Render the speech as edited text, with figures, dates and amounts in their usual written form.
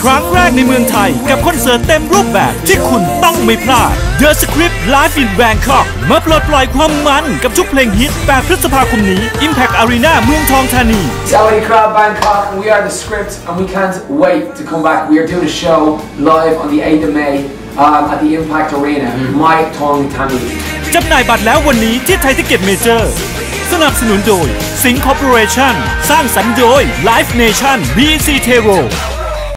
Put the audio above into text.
รั้งแรกในเมืองไทยกับคอนเสิร์ตเต็มรูปแบบที่คุณต้องไม่พลาด The Script Live in Bangkok มาปลดปล่อยความมันกับทุกเพลงฮิต8 พฤษภาคมนี้ Impact Arena เมืองทองธานี Sawadee Krab Bangkok, we are The Script and we can't wait to come back. We are doing a show live on the 8th of May at the Impact Arena, Mai Thong Thani. จำหน่ายบัตรแล้ววันนี้ที่ไทยทิเก็ตเมเจอร์สนับสนุนโดย Sing Corporation สร้างสรรค์โดย Live Nation BC Tero